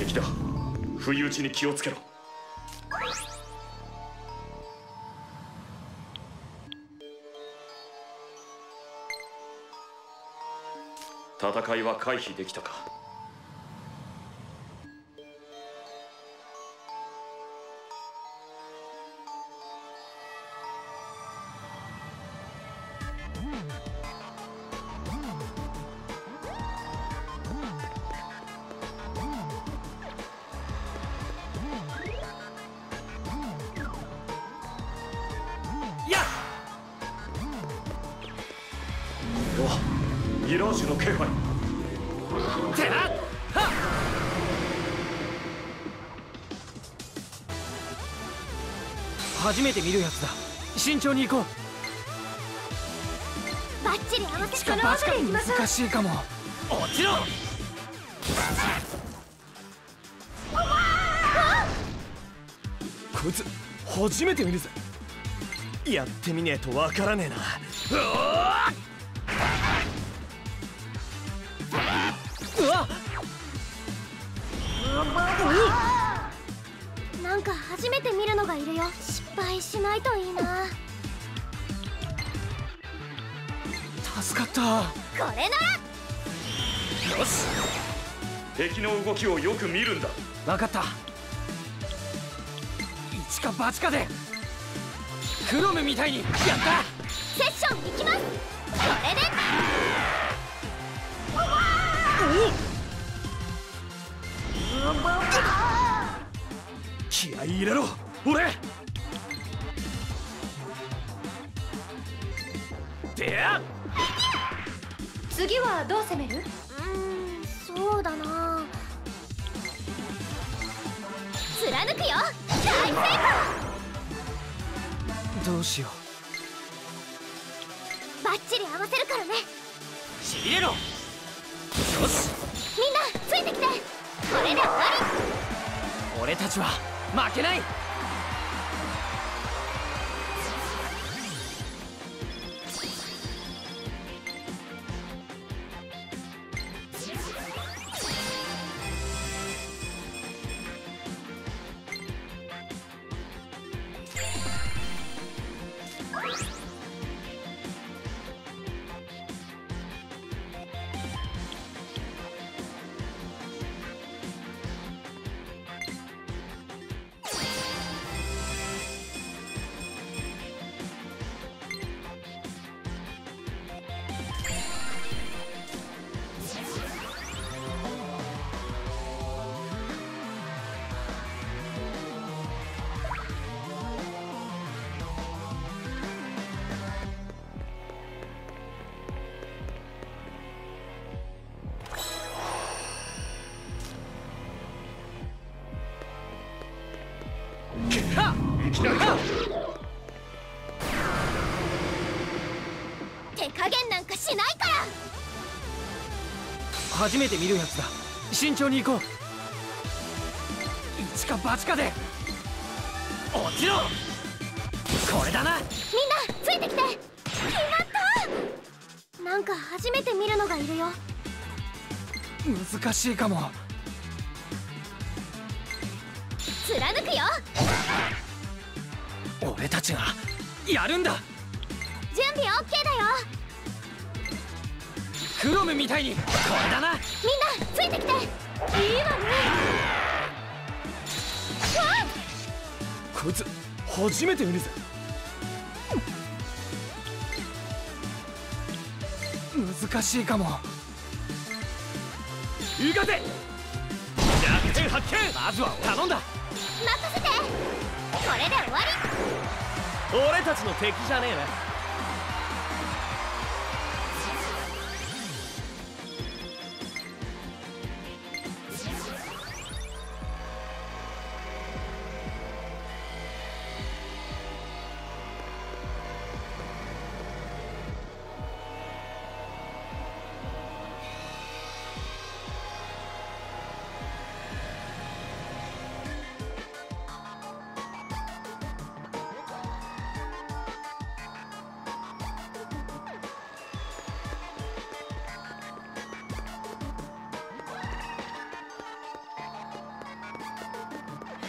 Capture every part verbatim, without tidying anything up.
敵だ。不意打ちに気をつけろ。戦いは回避できたか。ミラージュの気配。てなはっ、 初めて見るやつだ。慎重に行こう。 バッチリ合わせて、 この後で行きましょう。難しいかも。 落ちろ。 こいつ初めて見るぜ。やってみねえとわからねえな。うわっ、 なんか初めて見るのがいるよ。失敗しないといいな。 助かった。 これなら。 よし、敵の動きをよく見るんだ。 分かった。一か八かでクロムみたいにやった。 セッション行きます。これで気合い入れろ俺。でや次はどう攻める？うーん、そうだな。貫くよ。大成功。 どうしよう。バッチリ合わせるからね。 しびれろ。よし、 みんなついてきて。これで終わり。俺たちは負けない。 手加減なんかしないから。 初めて見るやつだ。慎重に行こう。一か八かで落ちろ。これだな。 みんなついてきて。決まった。なんか初めて見るのがいるよ。 難しいかも。 貫くよ。 俺たちがやるんだ。 準備 オーケー だよ。 クロムみたいにこれだな。 みんなついてきて。いいわね。 こいつ初めて見るぜ。 難しいかも。 いかぜ。弱点発見。 まずは頼んだ。 任せて。これで終わり。 俺たちの敵じゃねえな。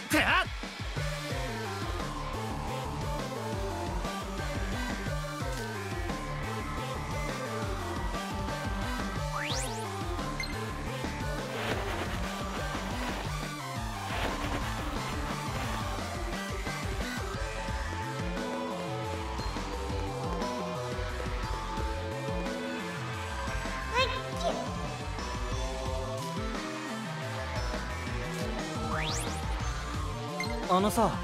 てあっあのさ、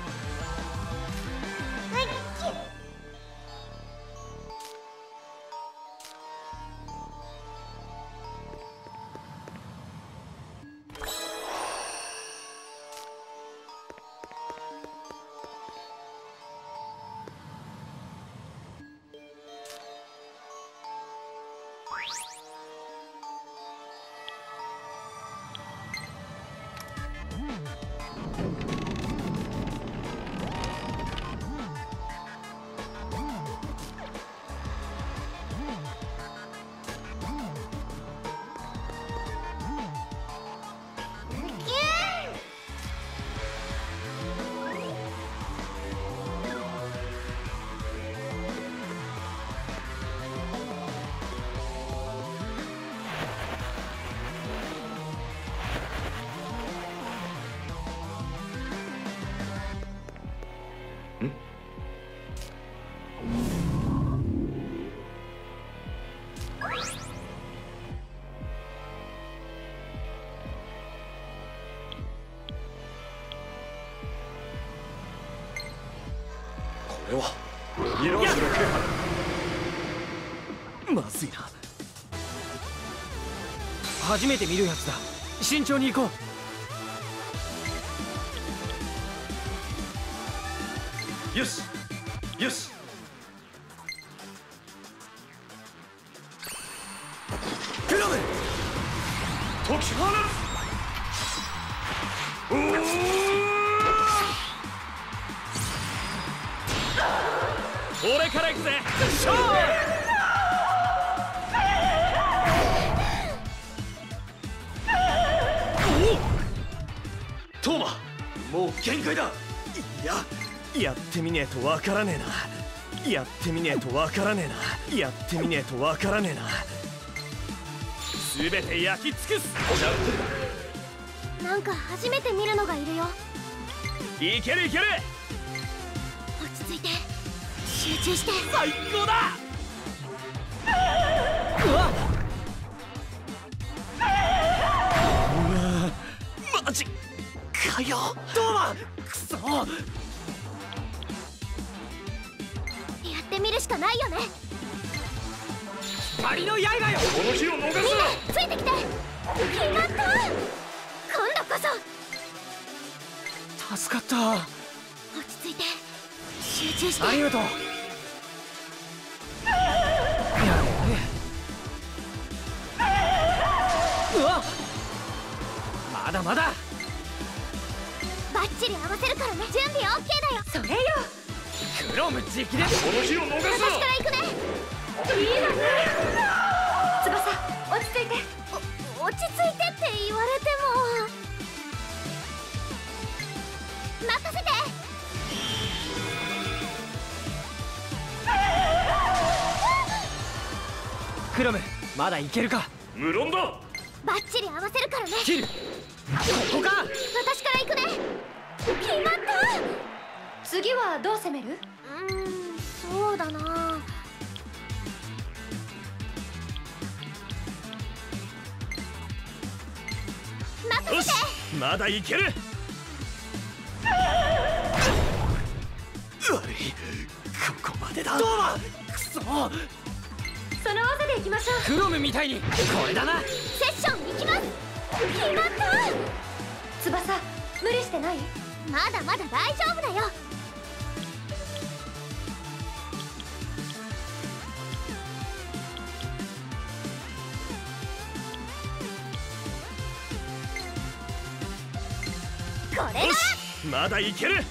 これはミラージュの気配。 まずいな。 初めて見るやつだ。慎重に行こう。 よしよし。 クラム解き放つ。おお、 俺から行くぜ。勝負。 トーマ、もう限界だ。 いや、やってみねえとわからねえな。やってみねえとわからねえな。やってみねえとわからねえな。すべて焼き尽くす。 なんか初めて見るのがいるよ。 いけるいける。 落ち着いて集中して。 最高だ。 うわっ、 うわ、マジかよ。 どうだ。くそ。 やってみるしかないよね。 光の刃よ。 この日を逃すな。 ついてきて。決まった。今度こそ。 助かった。 落ち着いて集中して。 ありがとう。やべえ。うわっ、まだまだ。 バッチリ合わせるからね。準備 オーケー だよ。それよ。 クロム直伝。 この日を逃す私な。 から行くね。いいわね。翼、落ち着いて。お落ち着いてって言われても。任せて。 クロム、まだいけるか。 無論だ。 バッチリ合わせるからね。 切る。ここか。 私から行くね。決まった。次はどう攻める？うーん、そうだな。任せて。 まだいける。悪い、ここまでだ。 どうだ。くそ。 その技で行きましょう。 クロムみたいに。これだな。 セッション行きます。決まった。翼、無理してない？まだまだ大丈夫だよ。これだ。 まだいける。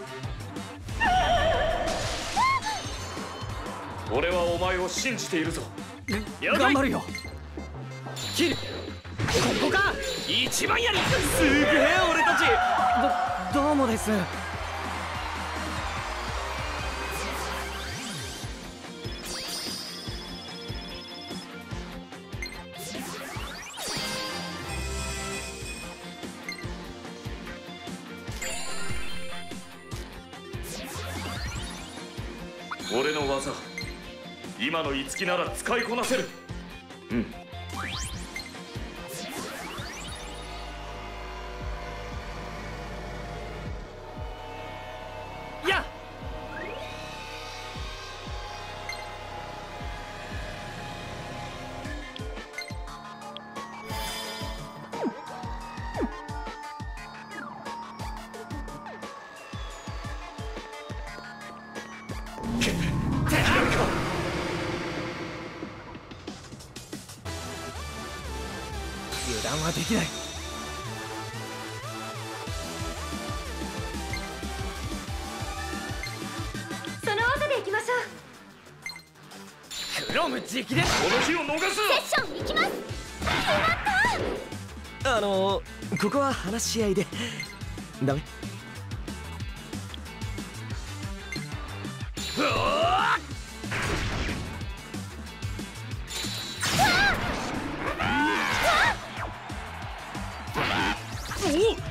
俺はお前を信じているぞ。 頑張るよ。切る。ここか。 一番やる。 すげえ俺たち。 どどうもです。 俺の技、今の樹なら使いこなせる。うん。 やっ油断はできない。 その技でいきましょう。 クロム直伝。 この日を逃す。 セッションいきます。決まった。 あのここは話し合いで。ダメ。 うわシーダ、力を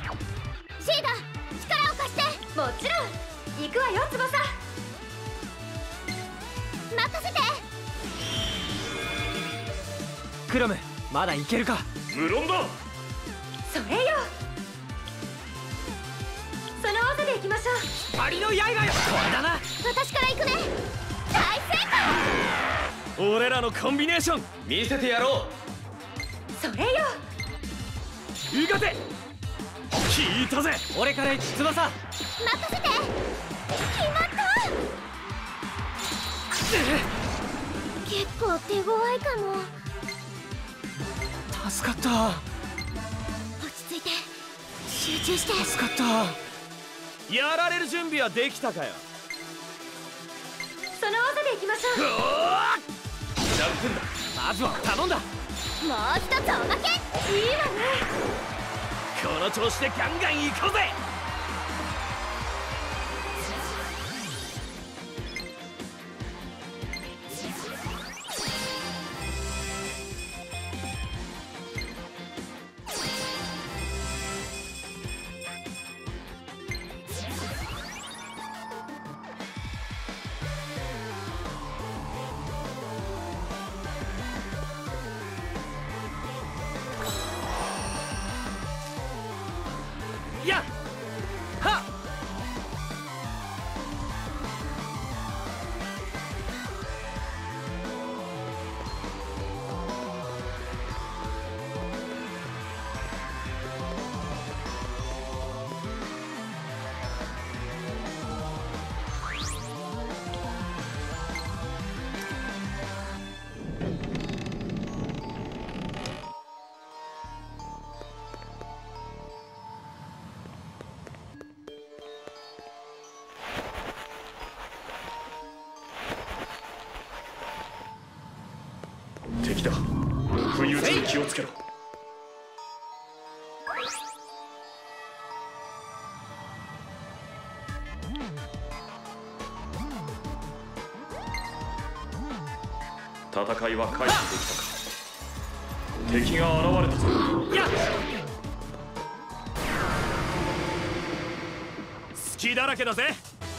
貸して。もちろん行くわよ、翼。任せて。 クロム、まだいけるか。 無論だ。 それよ。その技でいきましょう。 パリの刃よ。これだな。 私から行くね。大成俺らのコンビネーション見せてやろう。 功。それよ。 うがて聞いたぜ。 俺から行く。翼。 任せて。決まった。結構手強いかも。 助かった。 落ち着いて、集中して。 助かった。 やられる準備はできたかよ。 その技でいきましょう。 じゃんけんだ。 まずは頼んだ。 もう一つおまけ。いいわね。 この調子でガンガン行こうぜ。やっはっ。 敵だ。不意打ちに気をつけろ。戦いは回避できたか。敵が現れたぞ。 やっ隙だらけだぜ。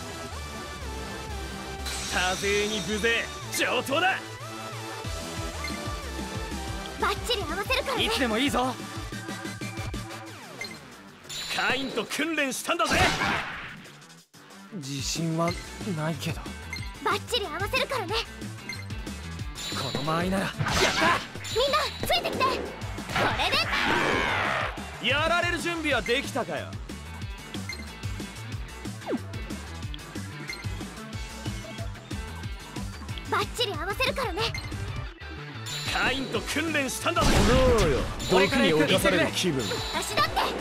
多勢に無勢、上等だ。 バッチリ合わせるからね。 いつでもいいぞ。 カインと訓練したんだぜ。 自信はないけど。 バッチリ合わせるからね。 この間合いなら。やった。 みんなついてきて。これで。 やられる準備はできたかよ。 バッチリ合わせるからね。 カインと訓練したんだぜ。 どうよ。 毒に侵される気分。 私だって。決まった。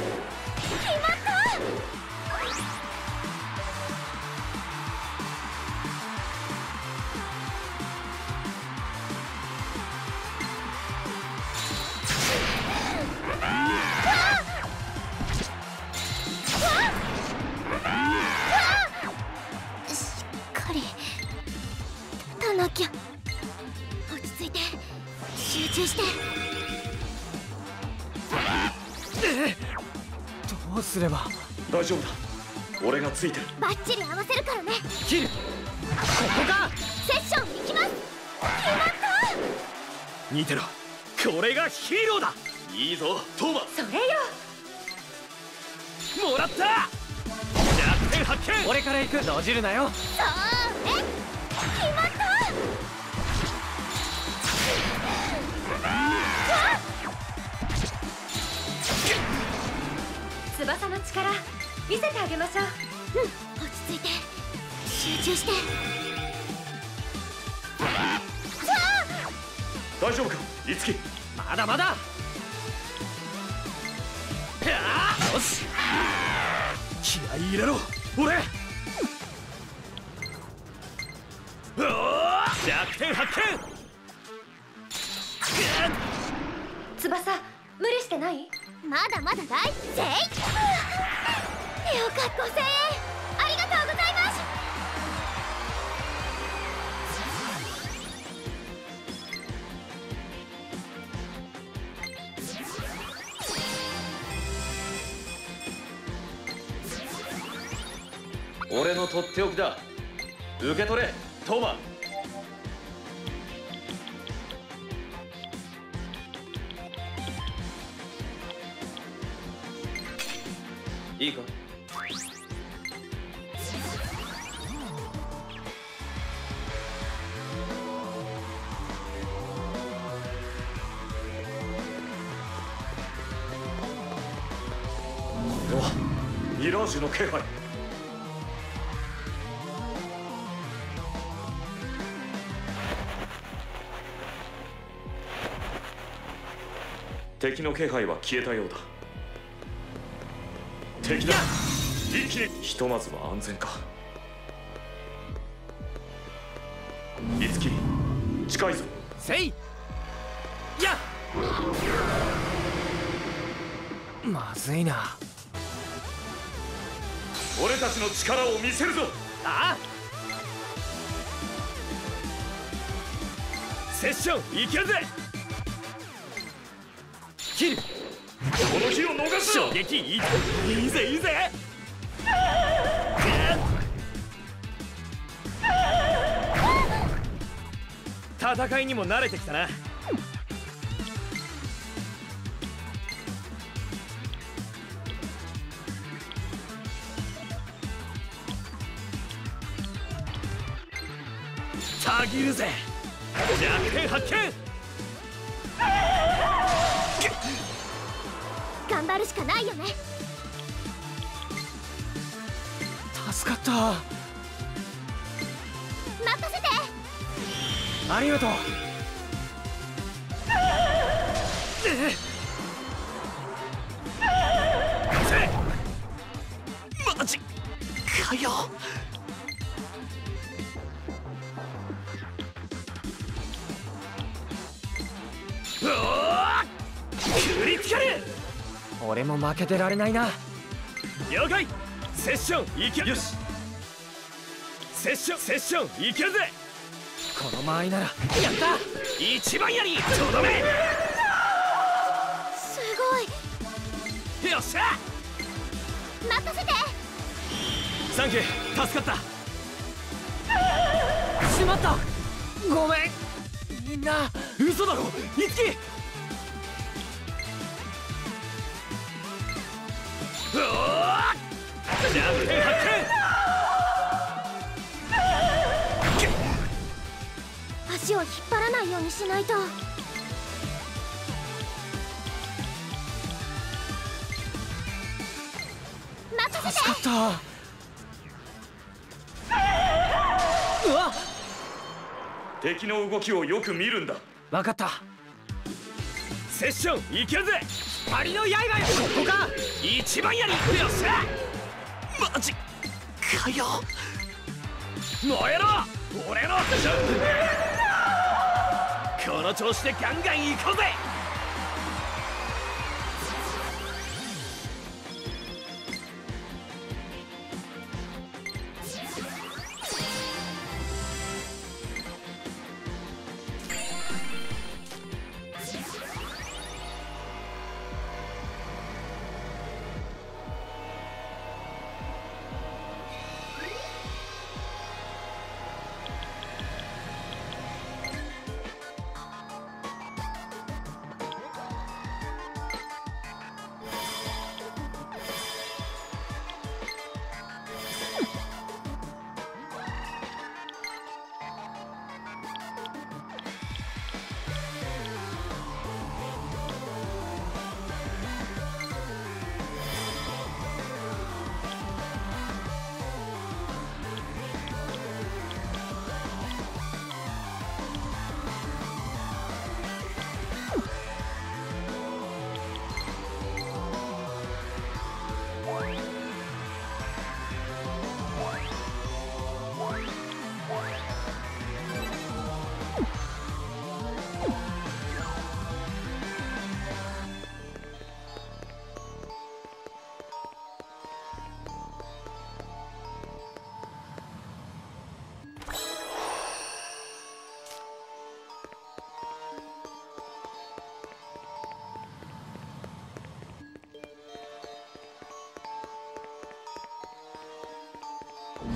どうすれば。 大丈夫だ、俺がついてる。 バッチリ合わせるからね。 キル、ここか。 セッション行きます。決まった。 見てろ、これがヒーローだ。 いいぞトーマ。 それよ。 もらった。 弱点発見。 俺から行く。のじるなよ。 そうね、決まった。翼の力見せてあげましょう。うん、落ち着いて集中して。 大丈夫かいつき。 まだまだ。よし、 気合い入れろ俺。弱点発見。 翼、無理してない？まだまだ大正。よかった。ごせんえんありがとうございます。 俺のとっておきだ。受け取れトーマ。いいか。これはミラージュの気配。敵の気配は消えたようだ。敵だ。一気に。ひとまずは安全か。いつき近いぞ。 せいや。まずいな。 俺たちの力を見せるぞ。 ああ、 セッションいけるぜ。 キル、 この日を逃すな。 衝撃いいいいぜいいぜ。戦いにも慣れてきたな。たぎるぜ。弱点発見。 頑張るしかないよね。 助かった。 任せて。 ありがとう。 マジかよ。振りつける。 俺も負けてられないな。 了解。セッションいける。よし、セッションセッションいけるぜ。 この間合いなら。やった。 一番やりとどめ。 すごい。 よっしゃ。 任せて。 サンキュー、助かった。 しまった。ごめんみんな。 嘘だろいつき。うわー、弱点発見。 足を引っ張らないようにしないと。任せて。 助かった。うわっ、 敵の動きをよく見るんだ。 分かった。 セッションいけるぜ。 パリの刃よ。ここか。 一番やり。よっしゃ。マジかよ。燃えろ俺のジャンプ。この調子でガンガン行こうぜ。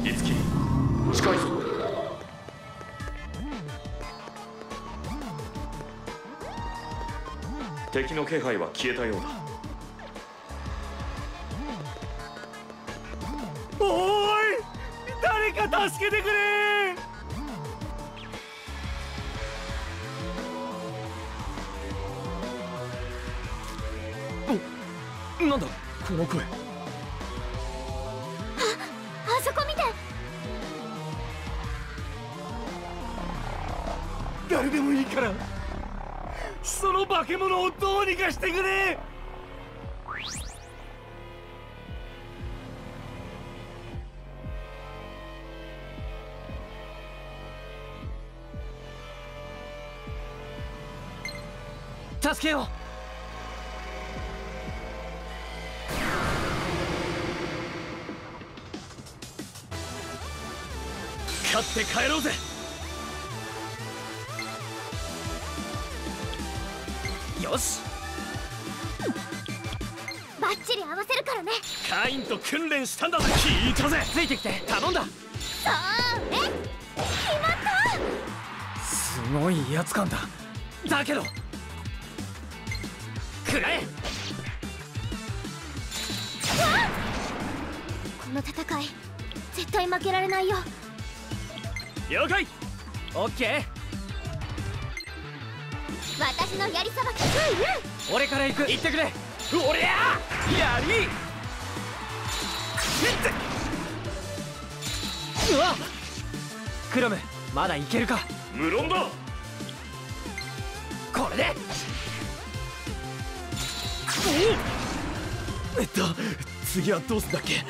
いつき近いぞ。敵の気配は消えたようだ。 おーい、誰か助けてくれ。お、なんだこの声。 あそこ見て。 誰でもいいからその化け物をどうにかしてくれ。 助けよう。 勝って帰ろうぜ。 よし、 バッチリ合わせるからね。 カインと訓練したんだぜ。聞いたぜ。 ついてきて頼んだ。 そうえ決まった。 すごい威圧感だ。だけど食らえ。 この戦い絶対負けられないよ。 了解。 オッケー。 私のやりさばき。うんうん。 俺から行く。行ってくれ。おりゃやり。うわっ、クロムまだいけるか。 無論だ。 これで。 えっと次はどうすんだっけ。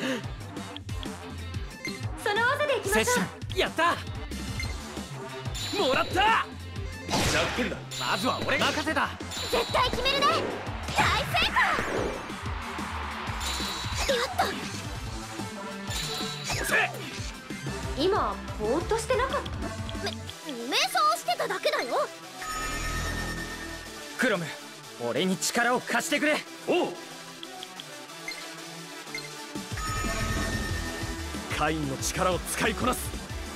その技でいきましょセッションやった。もらった。 弱点だ。 まずは俺任せた。 う。絶対決めるね。大成功。やった。今ぼーっとしてなかった？め瞑想してただけだよ。 クロム、俺に力を貸してくれ。 おう。 カインの力を使いこなす。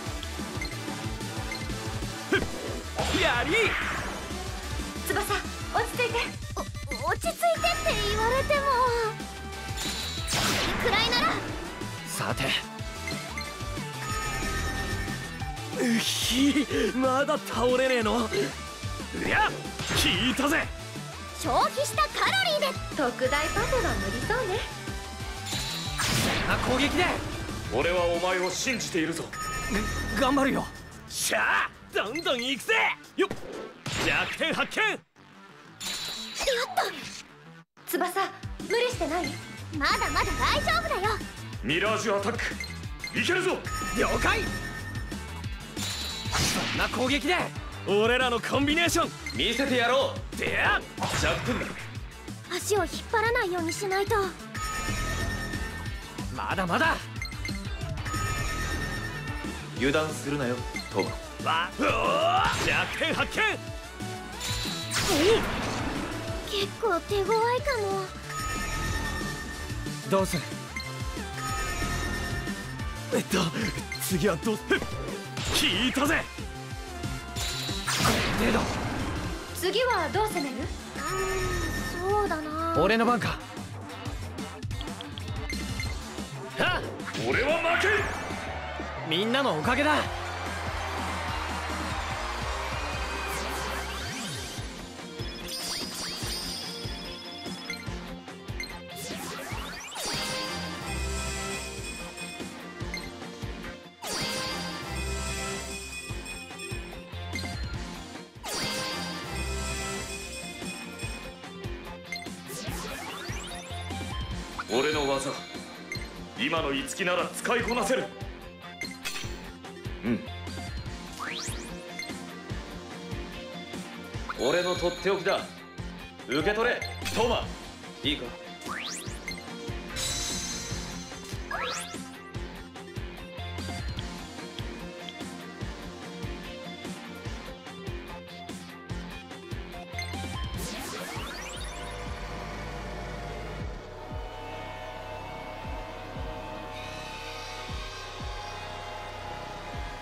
やり。 翼、落ち着いて。お落ち着いてって言われても、これくらいなら。 さて、 うひ、まだ倒れねえの。うや、聞いたぜ。 消費したカロリーで。特大パフェは無理そうね。 な攻撃で。 俺はお前を信じているぞ。 頑張るよ。 しゃあ、どんどん行くぜ。よっ、弱点発見。 やった。翼、無理してない？まだまだ大丈夫だよ。 ミラージュアタックいけるぞ。 了解。そんな攻撃で俺らのコンビネーション見せてやろう。 でや。 弱点だ。 足を引っ張らないようにしないと。 まだまだ。 油断するなよトマ。 わお、弱点発見。 結構手強いかも。 どうする。 えっと次はどう。聞いたぜ。 程度。 次はどう攻める？うーん、そうだな。 俺の番か。 はっ、 俺は負けん。 みんなのおかげだ。 俺の技、今の樹なら使いこなせる。うん。俺のとっておきだ。受け取れトマ。いいか。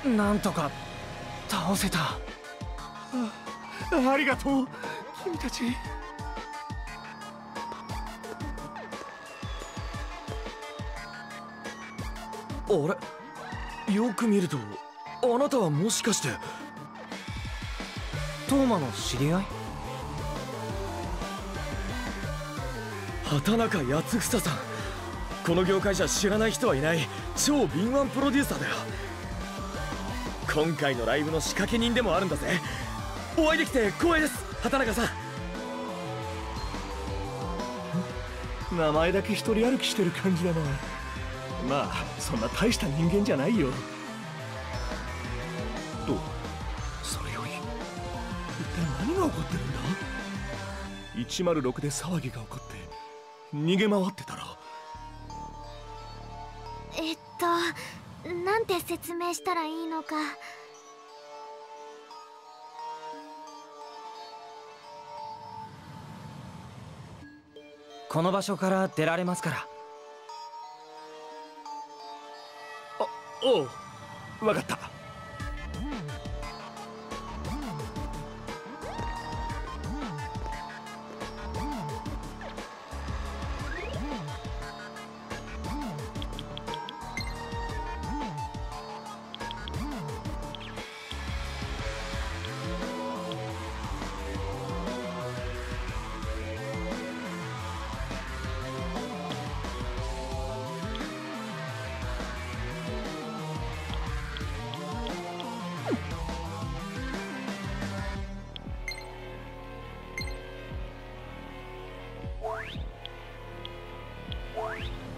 なんとか倒せた。 あ, ありがとう君たち。 あれ、よく見るとあなたはもしかしてトーマの知り合い？ 畑中康房さん。この業界じゃ知らない人はいない超敏腕プロデューサーだよ。今回のライブの仕掛け人でもあるんだぜ。お会いできて光栄です、畑中さん。 名前だけ一人歩きしてる感じだな。まあそんな大した人間じゃないよ。とそれより一体何が起こってるんだ。いちまるろくで騒ぎが起こって逃げ回ってたら。 えっとなんて説明したらいいのか。 この場所から出られますから。 あ、おう、わかった。 What?